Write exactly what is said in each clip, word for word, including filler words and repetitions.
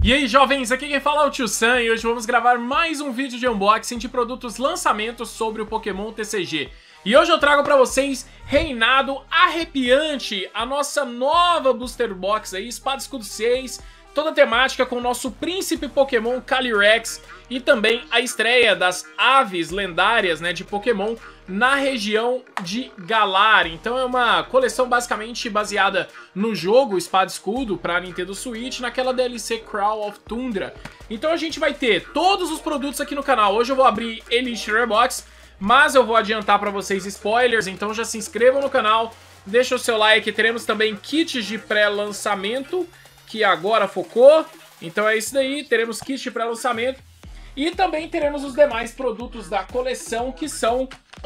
E aí, jovens, aqui quem fala é o Tio Sam e hoje vamos gravar mais um vídeo de unboxing de produtos lançamentos sobre o Pokémon T C G. E hoje eu trago pra vocês Reinado Arrepiante, a nossa nova Booster Box aí, Espada Escudo seis, toda a temática com o nosso príncipe Pokémon Calyrex e também a estreia das aves lendárias, né, de Pokémon na região de Galar. Então é uma coleção basicamente baseada no jogo Espada Escudo para Nintendo Switch, naquela D L C Crawl of Tundra. Então a gente vai ter todos os produtos aqui no canal. Hoje eu vou abrir Elite Rare Box, mas eu vou adiantar para vocês spoilers, então já se inscrevam no canal, deixa o seu like. Teremos também kits de pré-lançamento, que agora focou. Então é isso daí, teremos kit de pré-lançamento. E também teremos os demais produtos da coleção, que são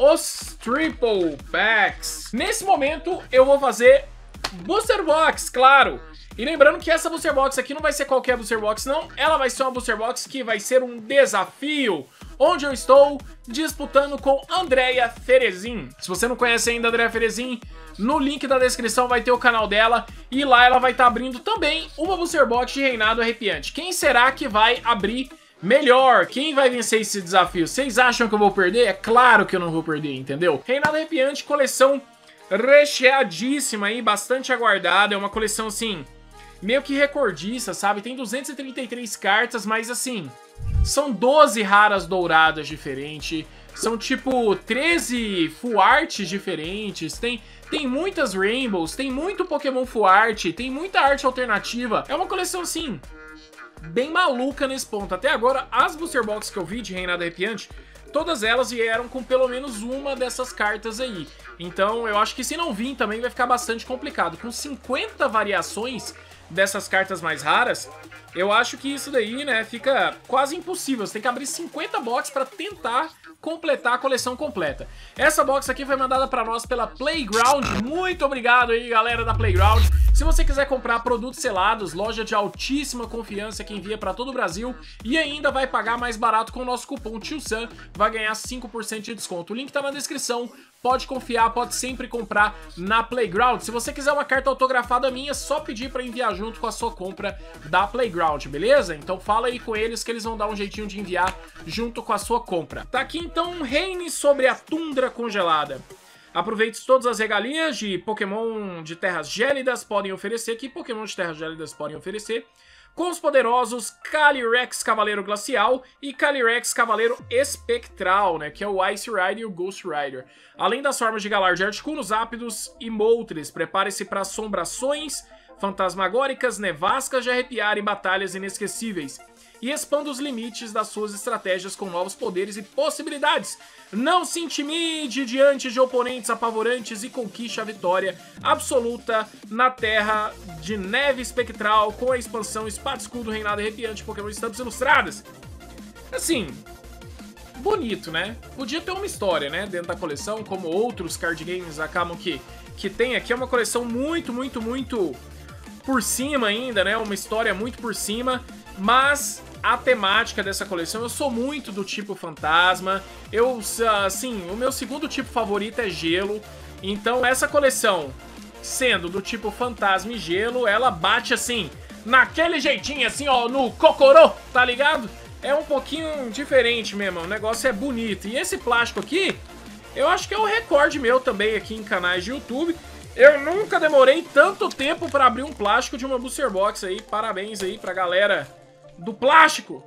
os Triple Packs. Nesse momento eu vou fazer Booster Box, claro. E lembrando que essa Booster Box aqui não vai ser qualquer Booster Box não. Ela vai ser uma Booster Box que vai ser um desafio, onde eu estou disputando com Andrea Ferezin. Se você não conhece ainda a Andrea Ferezin, no link da descrição vai ter o canal dela. E lá ela vai estar abrindo também uma Booster Box de Reinado Arrepiante. Quem será que vai abrir melhor? Quem vai vencer esse desafio? Vocês acham que eu vou perder? É claro que eu não vou perder, entendeu? Reinado Arrepiante, coleção recheadíssima aí, bastante aguardada. É uma coleção, assim, meio que recordista, sabe? Tem duzentas e trinta e três cartas, mas, assim, são doze raras douradas diferentes. São, tipo, treze full arts diferentes. Tem, tem muitas rainbows, tem muito Pokémon full art, tem muita arte alternativa. É uma coleção, assim, bem maluca nesse ponto. Até agora, as Booster Box que eu vi de Reinado Arrepiante, todas elas vieram com pelo menos uma dessas cartas aí. Então eu acho que se não vir também vai ficar bastante complicado. Com cinquenta variações dessas cartas mais raras, eu acho que isso daí, né, fica quase impossível. Você tem que abrir cinquenta boxes para tentar completar a coleção completa. Essa box aqui foi mandada para nós pela Playground. Muito obrigado aí, galera da Playground. Se você quiser comprar produtos selados, loja de altíssima confiança que envia para todo o Brasil e ainda vai pagar mais barato com o nosso cupom Tio Sam, vai ganhar cinco por cento de desconto. O link tá na descrição. Pode confiar, pode sempre comprar na Playground. Se você quiser uma carta autografada minha, é só pedir para enviar junto com a sua compra da Playground, beleza? Então fala aí com eles que eles vão dar um jeitinho de enviar junto com a sua compra. Tá aqui então um reine sobre a tundra congelada. Aproveite todas as regalias de Pokémon de terras gélidas podem oferecer, que Pokémon de terras gélidas podem oferecer, com os poderosos Calyrex Cavaleiro Glacial e Calyrex Cavaleiro Espectral, né, que é o Ice Rider e o Ghost Rider. Além das formas de Galar de Articuno, Ápidos e Moltres, prepare-se para assombrações fantasmagóricas, nevascas de arrepiar em batalhas inesquecíveis. E expanda os limites das suas estratégias com novos poderes e possibilidades. Não se intimide diante de oponentes apavorantes e conquiste a vitória absoluta na Terra de Neve Espectral com a expansão Espada Escudo Reinado Arrepiante Pokémon Estampas Ilustradas. Assim, bonito, né? Podia ter uma história, né, dentro da coleção, como outros card games acabam que, que tem aqui. É uma coleção muito, muito, muito por cima ainda, né? Uma história muito por cima, mas a temática dessa coleção, eu sou muito do tipo fantasma. Eu, assim, o meu segundo tipo favorito é gelo. Então essa coleção, sendo do tipo fantasma e gelo, ela bate assim, naquele jeitinho assim, ó, no cocorô, tá ligado? É um pouquinho diferente mesmo, o negócio é bonito. E esse plástico aqui, eu acho que é um recorde meu também aqui em canais de YouTube. Eu nunca demorei tanto tempo pra abrir um plástico de uma Booster Box aí. Parabéns aí pra galera do plástico,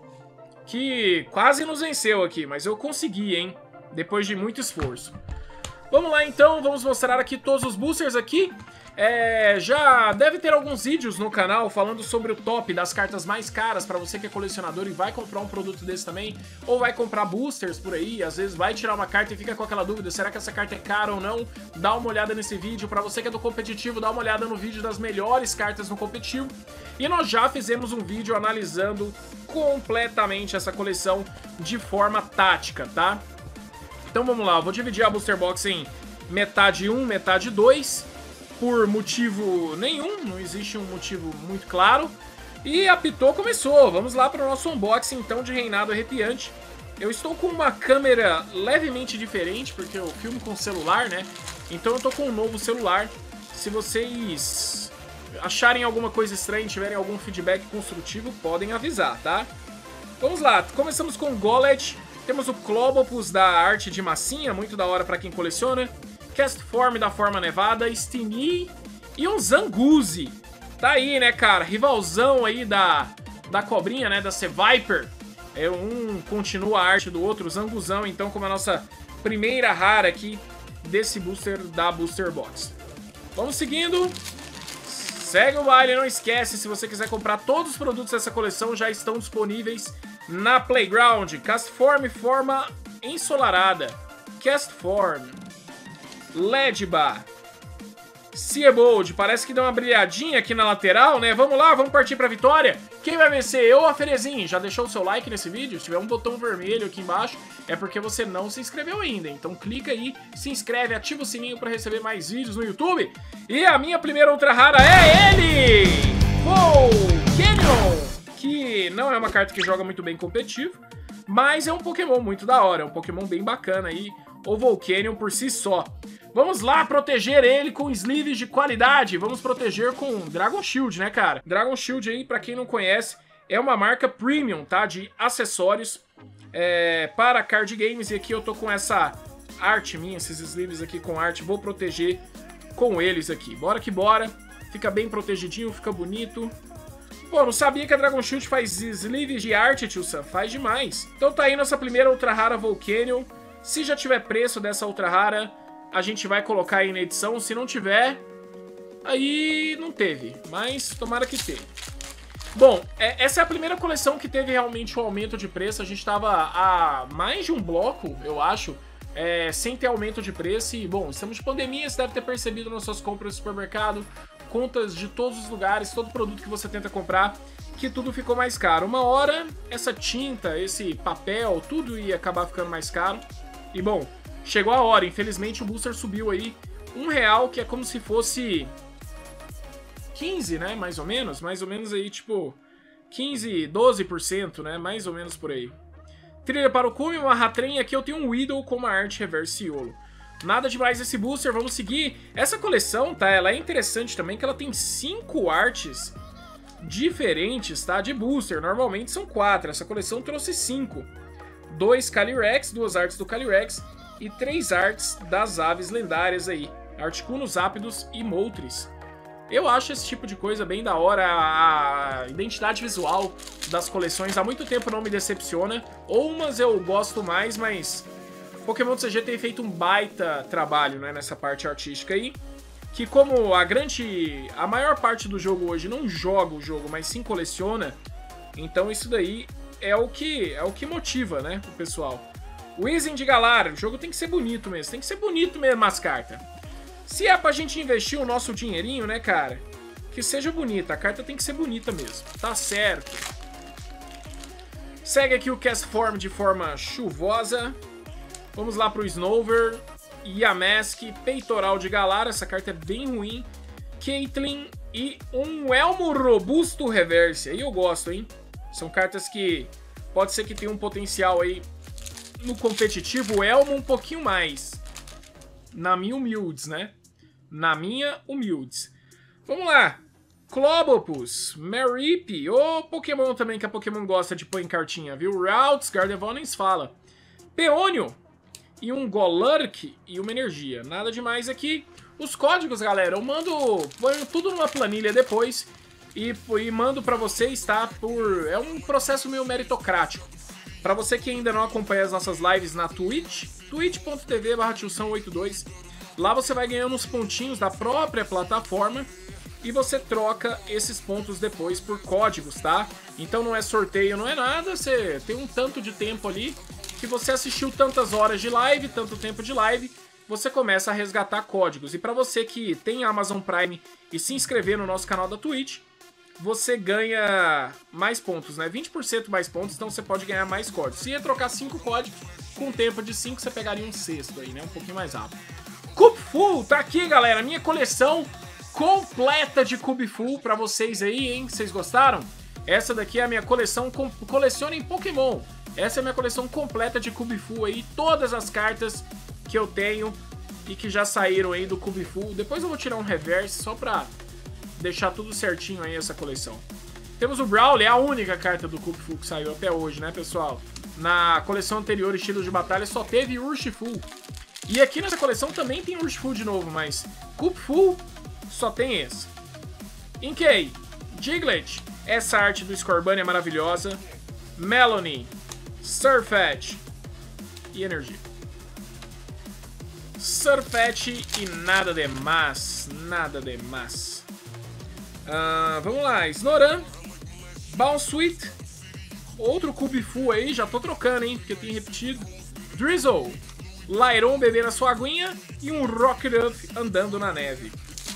que quase nos venceu aqui, mas eu consegui, hein, depois de muito esforço. Vamos lá então, vamos mostrar aqui todos os boosters aqui. É, já deve ter alguns vídeos no canal falando sobre o top das cartas mais caras para você que é colecionador e vai comprar um produto desse também, ou vai comprar boosters por aí, às vezes vai tirar uma carta e fica com aquela dúvida, será que essa carta é cara ou não? Dá uma olhada nesse vídeo. Para você que é do competitivo, dá uma olhada no vídeo das melhores cartas no competitivo. E nós já fizemos um vídeo analisando completamente essa coleção de forma tática, tá? Então vamos lá, eu vou dividir a Booster Box em metade um, metade dois. Por motivo nenhum, não existe um motivo muito claro. E apitou, começou. Vamos lá para o nosso unboxing então de Reinado Arrepiante. Eu estou com uma câmera levemente diferente, porque eu filmo com celular, né? Então eu tô com um novo celular. Se vocês acharem alguma coisa estranha, tiverem algum feedback construtivo, podem avisar, tá? Vamos lá, começamos com o Golett. Temos o Clobopus da arte de massinha, muito da hora pra quem coleciona. Castform da forma nevada, Steenee e um Zanguzi. Tá aí, né, cara? Rivalzão aí da, da cobrinha, né, da Seviper. É, um continua a arte do outro, Zanguzão, então, como a nossa primeira rara aqui desse booster da Booster Box. Vamos seguindo. Segue o baile, não esquece, se você quiser comprar todos os produtos dessa coleção, já estão disponíveis na Playground. Castform, forma ensolarada. Castform. Ledba. Seabold, parece que deu uma brilhadinha aqui na lateral, né? Vamos lá, vamos partir pra vitória. Quem vai vencer? Eu ou a Ferezin? Já deixou o seu like nesse vídeo? Se tiver um botão vermelho aqui embaixo, é porque você não se inscreveu ainda. Então clica aí, se inscreve, ativa o sininho pra receber mais vídeos no YouTube. E a minha primeira ultra rara é ele! Volcanion! Que não é uma carta que joga muito bem competitivo, mas é um Pokémon muito da hora, é um Pokémon bem bacana aí, o Volcanion por si só. Vamos lá proteger ele com sleeves de qualidade. Vamos proteger com Dragon Shield, né, cara? Dragon Shield aí, pra quem não conhece, é uma marca premium, tá? De acessórios é, para card games. E aqui eu tô com essa arte minha, esses sleeves aqui com arte. Vou proteger com eles aqui. Bora que bora. Fica bem protegidinho, fica bonito. Pô, não sabia que a Dragon Shield faz sleeves de arte, tio Sam. Faz demais. Então tá aí nossa primeira ultra rara Volcanion. Se já tiver preço dessa ultra rara, a gente vai colocar aí na edição. Se não tiver, aí não teve. Mas tomara que tenha. Bom, é, essa é a primeira coleção que teve realmente um aumento de preço. A gente tava há mais de um bloco, eu acho, é, sem ter aumento de preço. E, bom, estamos de pandemia, você deve ter percebido nas suas compras no supermercado, contas de todos os lugares, todo produto que você tenta comprar, que tudo ficou mais caro. Uma hora, essa tinta, esse papel, tudo ia acabar ficando mais caro. E, bom, chegou a hora, infelizmente o booster subiu aí um real, que é como se fosse quinze, né, mais ou menos, mais ou menos aí, tipo, quinze, doze por cento, né, mais ou menos por aí. Trilha para o cume, uma Hattrem, aqui eu tenho um Weedle com uma arte reverse Iolo. Nada demais esse booster, vamos seguir. Essa coleção, tá, ela é interessante também, que ela tem cinco artes diferentes, tá, de booster, normalmente são quatro, essa coleção trouxe cinco. Dois Calyrex, duas artes do Calyrex, e três artes das aves lendárias aí, Articunos, Ápidos e Moltres. Eu acho esse tipo de coisa bem da hora, a identidade visual das coleções há muito tempo não me decepciona. Umas eu gosto mais, mas Pokémon T C G tem feito um baita trabalho, né, nessa parte artística aí, que como a grande, a maior parte do jogo hoje não joga o jogo, mas sim coleciona, então isso daí é o que, é o que motiva, né, o pessoal. Weezing de Galar, o jogo tem que ser bonito mesmo, tem que ser bonito mesmo as cartas. Se é pra gente investir o nosso dinheirinho, né, cara, que seja bonita, a carta tem que ser bonita mesmo, tá certo. Segue aqui o Castform de forma chuvosa. Vamos lá pro Snover, Yamask, Peitoral de Galar, essa carta é bem ruim. Caitlyn e um Elmo Robusto Reverse, aí eu gosto, hein. São cartas que pode ser que tenham um potencial aí no competitivo, o Elmo um pouquinho mais. Na minha humildes, né? Na minha humildes. Vamos lá. Clobopus, Mareep, ô Pokémon também que a Pokémon gosta de pôr em cartinha, viu? Routes, Gardevoir fala. Peônio e um Golurk e uma energia. Nada demais aqui. Os códigos, galera, eu mando, ponho tudo numa planilha depois e, e mando pra vocês, tá? Por, é um processo meio meritocrático. Pra você que ainda não acompanha as nossas lives na Twitch, twitch ponto tv barra tiozão oitenta e dois, lá você vai ganhando uns pontinhos da própria plataforma e você troca esses pontos depois por códigos, tá? Então não é sorteio, não é nada, você tem um tanto de tempo ali que você assistiu tantas horas de live, tanto tempo de live, você começa a resgatar códigos. E pra você que tem Amazon Prime e se inscrever no nosso canal da Twitch, você ganha mais pontos, né? vinte por cento mais pontos, então você pode ganhar mais códigos. Se ia trocar cinco códigos, com tempo de cinco você pegaria um sexto aí, né? Um pouquinho mais rápido. Cubeful, tá aqui, galera. Minha coleção completa de Cubeful pra vocês aí, hein? Vocês gostaram? Essa daqui é a minha coleção, com... colecionem Pokémon. Essa é a minha coleção completa de Cubeful aí. Todas as cartas que eu tenho e que já saíram aí do Cubeful. Depois eu vou tirar um reverse só pra... deixar tudo certinho aí essa coleção. Temos o Brawler, é a única carta do Kung Fu que saiu até hoje, né, pessoal? Na coleção anterior, Estilos de Batalha, só teve Urshifu. E aqui nessa coleção também tem Urshifu de novo, mas Kung Fu só tem esse. Inkay, Diglett, essa arte do Scorbunny é maravilhosa. Melony, Surfetch e Energia. Surfetch e nada demais, nada demais. Uh, vamos lá, Snoran, Bounsweet, outro Kubifu aí, já tô trocando, hein, porque tem repetido. Drizzle, Lairon bebendo a sua aguinha e um Rockruff andando na neve.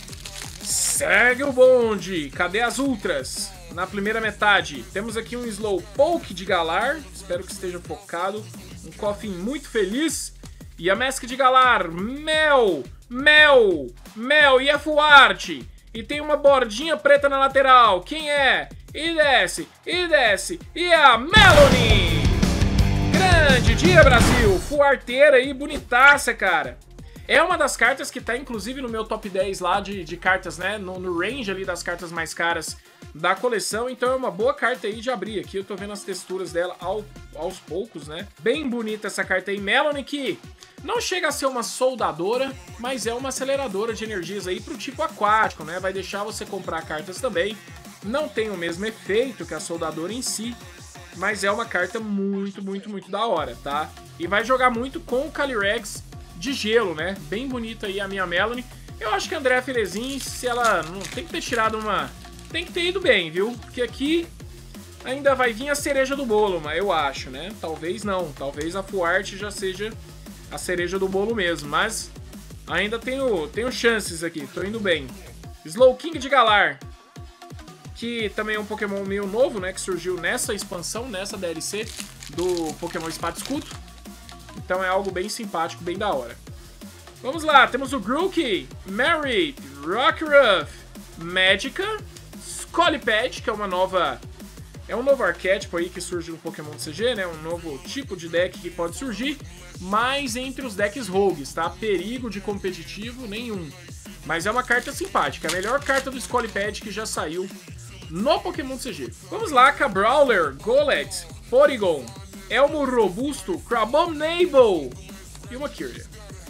Segue o bonde, cadê as ultras? Na primeira metade, temos aqui um Slowpoke de Galar, espero que esteja focado, um Coffin muito feliz. E a Mask de Galar, Mel, Mel, Mel e a Full Art. E tem uma bordinha preta na lateral. Quem é? E desce, e desce. E é a Melony! Grande dia, Brasil! Full arteira aí, bonitaça, cara. É uma das cartas que tá, inclusive, no meu top dez lá de, de cartas, né? No, no range ali das cartas mais caras da coleção. Então é uma boa carta aí de abrir. Aqui eu tô vendo as texturas dela ao, aos poucos, né? Bem bonita essa carta aí. Melony que não chega a ser uma soldadora, mas é uma aceleradora de energias aí pro tipo aquático, né? Vai deixar você comprar cartas também. Não tem o mesmo efeito que a soldadora em si, mas é uma carta muito, muito, muito da hora, tá? E vai jogar muito com o Calyrex de gelo, né? Bem bonita aí a minha Melony. Eu acho que a Andrea Felezin, se ela não tem que ter tirado uma... Tem que ter ido bem, viu? Porque aqui ainda vai vir a cereja do bolo, mas eu acho, né? Talvez não. Talvez a Full Art já seja a cereja do bolo mesmo. Mas ainda tenho, tenho chances aqui. Tô indo bem. Slowking de Galar, que também é um Pokémon meio novo, né? Que surgiu nessa expansão, nessa D L C do Pokémon Espada e Escudo. Então é algo bem simpático, bem da hora. Vamos lá, temos o Grookey, Merit, Rockruff, Magica, Scolipede, que é uma nova... É um novo arquétipo aí que surge no Pokémon C G, né? Um novo tipo de deck que pode surgir, mas entre os decks rogues, tá? Perigo de competitivo nenhum. Mas é uma carta simpática, a melhor carta do Scolipede que já saiu no Pokémon C G. Vamos lá, Cabrawler, Golett, Porygon, Elmo Robusto, Crabominable e uma Kirlia.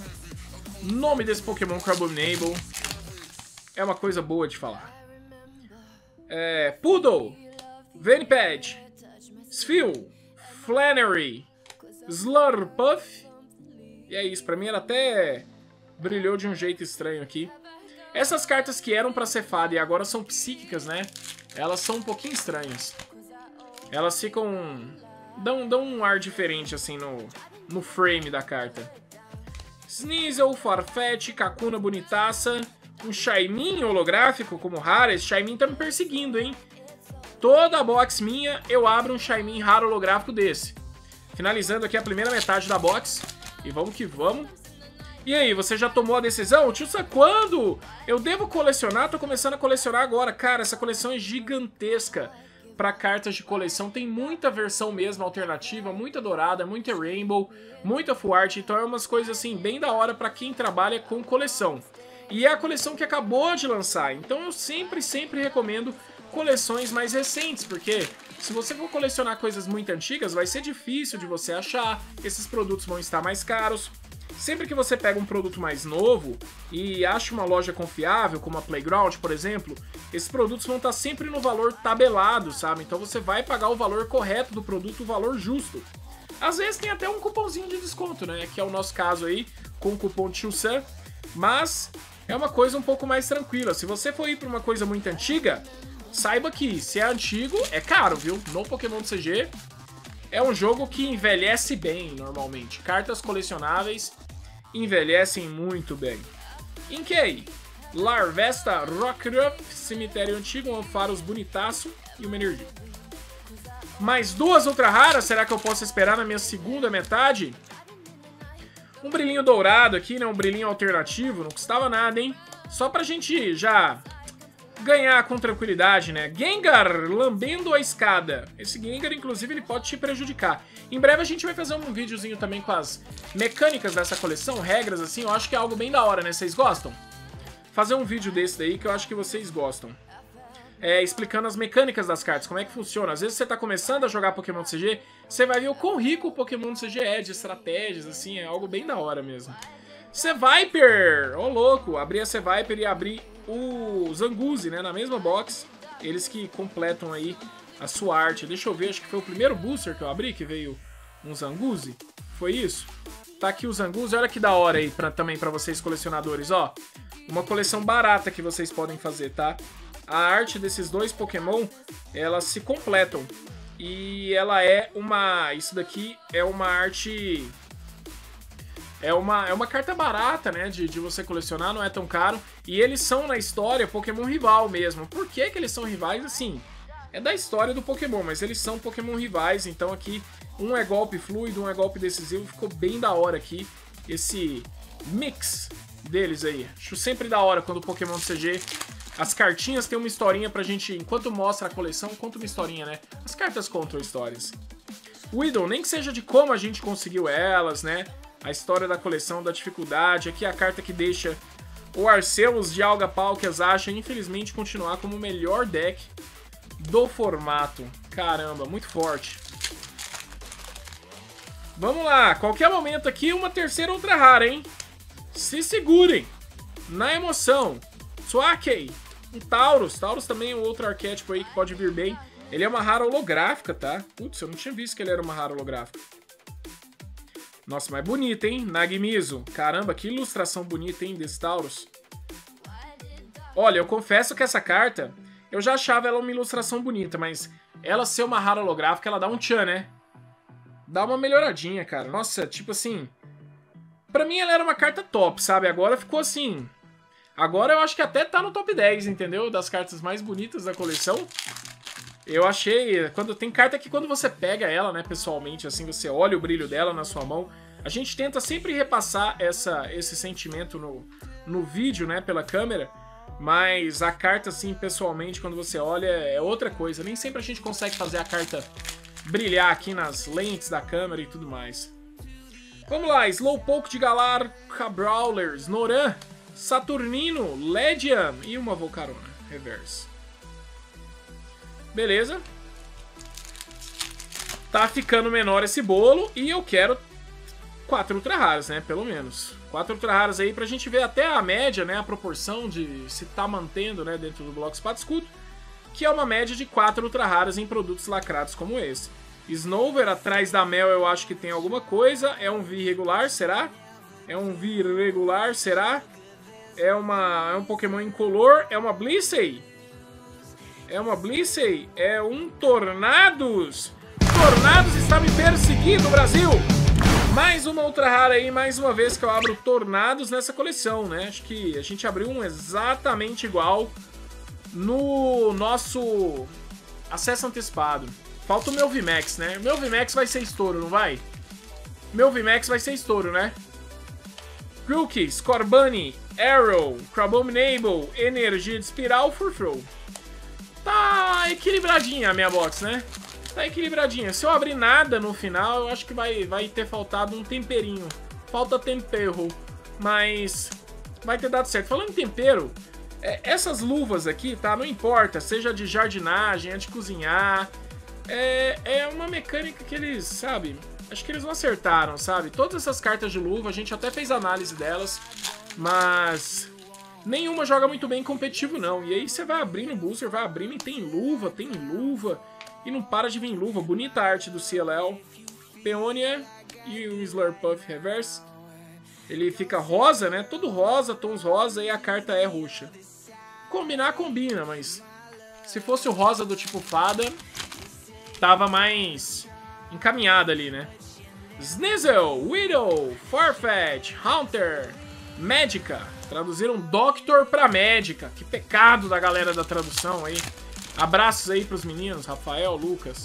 O nome desse Pokémon Crabominable é uma coisa boa de falar. É, Poodle, Venipede, Spheal, Flannery, Slurpuff. E é isso, pra mim ela até brilhou de um jeito estranho aqui. Essas cartas que eram pra ser fada e agora são psíquicas, né? Elas são um pouquinho estranhas. Elas ficam... Dão, dão um ar diferente, assim, no, no frame da carta. Sneasel, Farfetch, Kakuna bonitaça. Um Shaymin holográfico como raro. Esse Shaymin tá me perseguindo, hein? Toda box minha, eu abro um Shaymin raro holográfico desse. Finalizando aqui a primeira metade da box. E vamos que vamos. E aí, você já tomou a decisão? Tio, quando eu devo colecionar? Tô começando a colecionar agora. Cara, essa coleção é gigantesca. Para cartas de coleção, tem muita versão mesmo alternativa, muita dourada, muita rainbow, muita full art, então é umas coisas assim bem da hora para quem trabalha com coleção. E é a coleção que acabou de lançar, então eu sempre, sempre recomendo coleções mais recentes, porque se você for colecionar coisas muito antigas, vai ser difícil de você achar, esses produtos vão estar mais caros. Sempre que você pega um produto mais novo e acha uma loja confiável, como a Playground, por exemplo, esses produtos vão estar sempre no valor tabelado, sabe? Então você vai pagar o valor correto do produto, o valor justo. Às vezes tem até um cupomzinho de desconto, né? Que é o nosso caso aí, com o cupom Tio Sam. Mas é uma coisa um pouco mais tranquila. Se você for ir para uma coisa muito antiga, saiba que se é antigo, é caro, viu? No Pokémon C G, é um jogo que envelhece bem, normalmente. Cartas colecionáveis envelhecem muito bem. Inkay, Larvesta, Rockruff, Cemitério Antigo, um Ampharos bonitaço e uma energia. Mais duas ultra raras, será que eu posso esperar na minha segunda metade? Um brilhinho dourado aqui, né? Um brilhinho alternativo, não custava nada, hein? Só pra gente já ganhar com tranquilidade, né? Gengar lambendo a escada. Esse Gengar, inclusive, ele pode te prejudicar. Em breve a gente vai fazer um videozinho também com as mecânicas dessa coleção, regras assim. Eu acho que é algo bem da hora, né? Vocês gostam? fazer um vídeo desse daí que eu acho que vocês gostam. É, explicando as mecânicas das cartas, como é que funciona. Às vezes você tá começando a jogar Pokémon C G, você vai ver o quão rico o Pokémon C G é, de estratégias, assim, é algo bem da hora mesmo. Seviper! Ô, louco! Abrir a Seviper e abrir o Zangoose, né, na mesma box. Eles que completam aí a sua arte. Deixa eu ver, acho que foi o primeiro booster que eu abri, que veio um Zangoose. Foi isso? Tá aqui o Zangoose, olha que da hora aí pra, também pra vocês colecionadores, ó. Uma coleção barata que vocês podem fazer, tá? A arte desses dois Pokémon, elas se completam. E ela é uma... Isso daqui é uma arte... É uma, é uma carta barata, né, de, de você colecionar, não é tão caro. E eles são, na história, Pokémon rival mesmo. Por que que eles são rivais? Assim, é da história do Pokémon, mas eles são Pokémon rivais. Então aqui, um é golpe fluido, um é golpe decisivo. Ficou bem da hora aqui, esse mix deles aí. Acho sempre da hora quando o Pokémon C G... As cartinhas tem uma historinha pra gente, enquanto mostra a coleção, conta uma historinha, né? As cartas contam histórias. Widow, nem que seja de como a gente conseguiu elas, né? A história da coleção, da dificuldade. Aqui a carta que deixa o Arceus de Alga Palkias acha, infelizmente, continuar como o melhor deck do formato. Caramba, muito forte. Vamos lá, qualquer momento aqui, uma terceira ultra rara, hein? Se segurem na emoção. Swakey, um Tauros. Tauros também é um outro arquétipo aí que pode vir bem. Ele é uma rara holográfica, tá? Putz, eu não tinha visto que ele era uma rara holográfica. Nossa, mas bonita, hein? Nagimizo. Caramba, que ilustração bonita, hein, desse Tauros. Olha, eu confesso que essa carta, eu já achava ela uma ilustração bonita, mas ela ser uma rara holográfica, ela dá um tchan, né? Dá uma melhoradinha, cara. Nossa, tipo assim... Pra mim ela era uma carta top, sabe? Agora ficou assim... Agora eu acho que até tá no top dez, entendeu? Das cartas mais bonitas da coleção. Eu achei... Quando, tem carta que quando você pega ela, né, pessoalmente, assim, você olha o brilho dela na sua mão. A gente tenta sempre repassar essa, esse sentimento no, no vídeo, né, pela câmera. Mas a carta, assim, pessoalmente, quando você olha, é outra coisa. Nem sempre a gente consegue fazer a carta brilhar aqui nas lentes da câmera e tudo mais. Vamos lá, Slowpoke de Galar, Brawlers, Noran, Saturnino, Ledian e uma Volcarona, reverse. Beleza. Tá ficando menor esse bolo e eu quero quatro ultra raras, né, pelo menos. Quatro ultra raras aí pra gente ver até a média, né, a proporção de se tá mantendo, né, dentro do bloco Espada Escudo, que é uma média de quatro ultra raras em produtos lacrados como esse. Snover, atrás da Mel eu acho que tem alguma coisa. É um V regular, será? É um V irregular, será? É, uma, é um Pokémon incolor? É uma Blissey? É uma Blissey? É um Tornados? Tornados está me perseguindo, Brasil! Mais uma ultra rara aí, mais uma vez que eu abro Tornados nessa coleção, né? Acho que a gente abriu um exatamente igual no nosso acesso antecipado. Falta o meu V MAX, né? Meu V MAX vai ser estouro, não vai? Meu V MAX vai ser estouro, né? Grookey, Scorbunny, Arrow, Crabominable, Energia de Espiral, Furfrou. Tá equilibradinha a minha box, né? Tá equilibradinha. Se eu abrir nada no final, eu acho que vai, vai ter faltado um temperinho. Falta tempero, mas vai ter dado certo. Falando em tempero, é, essas luvas aqui, tá? Não importa, seja de jardinagem, é de cozinhar... É, é uma mecânica que eles, sabe, acho que eles não acertaram, sabe? Todas essas cartas de luva, a gente até fez análise delas, mas nenhuma joga muito bem competitivo não. E aí você vai abrindo o booster, vai abrindo e tem luva, tem luva, e não para de vir luva. Bonita a arte do C L L, Peonia e o Slurpuff Reverse. Ele fica rosa, né? Todo rosa, tons rosa, e a carta é roxa. Combinar, combina, mas se fosse o rosa do tipo fada... tava mais encaminhada ali, né? Sneasel, Widow, Farfetch, Haunter, Magica. Traduziram Doctor pra Médica. Que pecado da galera da tradução aí. Abraços aí pros meninos, Rafael, Lucas.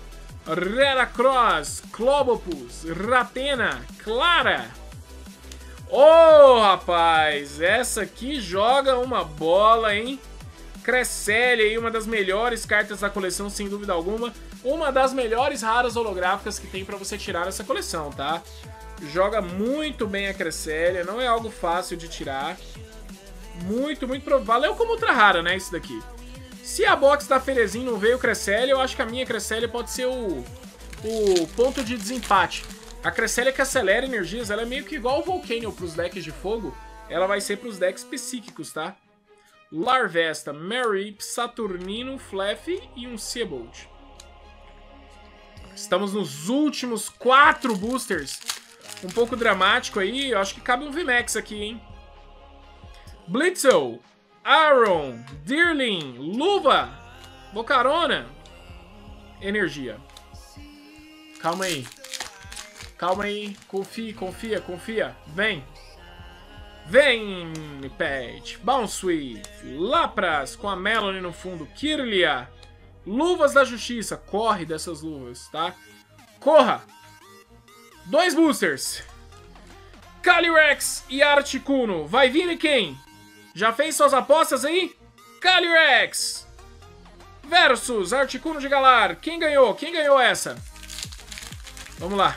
Heracross, Clobopus, Ratena, Clara. Ô, oh, rapaz, essa aqui joga uma bola, hein? Cresselia aí, uma das melhores cartas da coleção, sem dúvida alguma. Uma das melhores raras holográficas que tem pra você tirar nessa coleção, tá? Joga muito bem a Cresselia, não é algo fácil de tirar. Muito, muito provável. Valeu como ultra rara, né, isso daqui. Se a box da Ferezin não veio o Cresselia, eu acho que a minha Cresselia pode ser o, o ponto de desempate. A Cresselia que acelera energias, ela é meio que igual o Volcanion pros decks de fogo. Ela vai ser pros decks psíquicos, tá? Larvesta, Mareep, Saturnino, Flef e um Seabolt. Estamos nos últimos quatro boosters. Um pouco dramático aí. Eu acho que cabe um V MAX aqui, hein? Blitzel, Aaron, Deerling, Luva, Bocarona, Energia. Calma aí. Calma aí. Confia, confia, confia. Vem. Vem, Pet. Bounsweet, Lapras com a Melanie no fundo. Kirlia. Luvas da Justiça. Corre dessas luvas, tá? Corra. Dois boosters. Calyrex e Articuno. Vai vir quem? Já fez suas apostas aí? Calyrex versus Articuno de Galar. Quem ganhou? Quem ganhou essa? Vamos lá.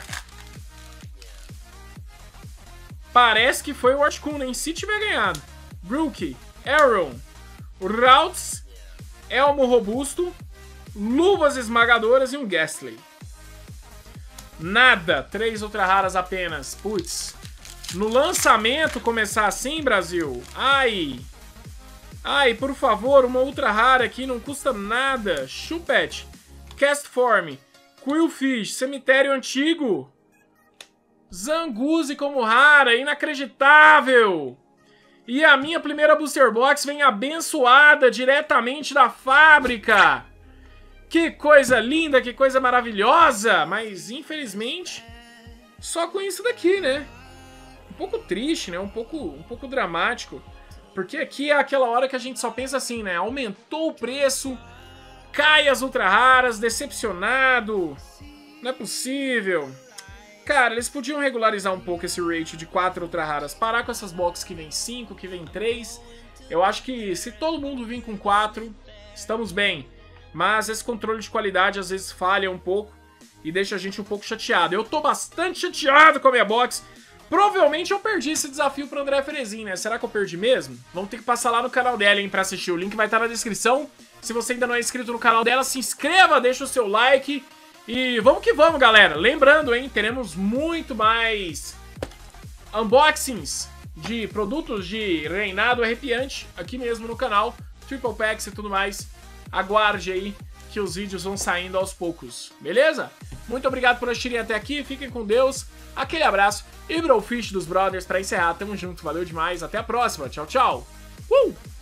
Parece que foi o Articuno, hein? Se tiver ganhado. Brooke, Aaron, Rauts, Elmo Robusto, Luvas Esmagadoras e um Ghastly. Nada. Três ultra raras apenas. Putz. No lançamento começar assim, Brasil? Ai. Ai, por favor, uma ultra rara aqui, não custa nada. Chupet, Castform, Quillfish, Cemitério Antigo. Zanguzi como rara, inacreditável! E a minha primeira Booster Box vem abençoada diretamente da fábrica! Que coisa linda, que coisa maravilhosa! Mas, infelizmente, só com isso daqui, né? Um pouco triste, né? Um pouco, um pouco dramático. Porque aqui é aquela hora que a gente só pensa assim, né? Aumentou o preço, cai as ultra raras, decepcionado. Não é possível. Cara, eles podiam regularizar um pouco esse rate de quatro ultra raras. Parar com essas boxes que vem cinco, que vem três. Eu acho que se todo mundo vir com quatro, estamos bem. Mas esse controle de qualidade às vezes falha um pouco e deixa a gente um pouco chateado. Eu tô bastante chateado com a minha box. Provavelmente eu perdi esse desafio pro André Ferezin, né? Será que eu perdi mesmo? Vamos ter que passar lá no canal dela, hein, pra assistir. O link vai estar na descrição. Se você ainda não é inscrito no canal dela, se inscreva, deixa o seu like. E vamos que vamos, galera. Lembrando, hein, teremos muito mais unboxings de produtos de reinado arrepiante aqui mesmo no canal. Triple Packs e tudo mais. Aguarde aí que os vídeos vão saindo aos poucos, beleza? Muito obrigado por assistirem até aqui. Fiquem com Deus. Aquele abraço. E Brofish dos Brothers pra encerrar. Tamo junto. Valeu demais. Até a próxima. Tchau, tchau. Uh!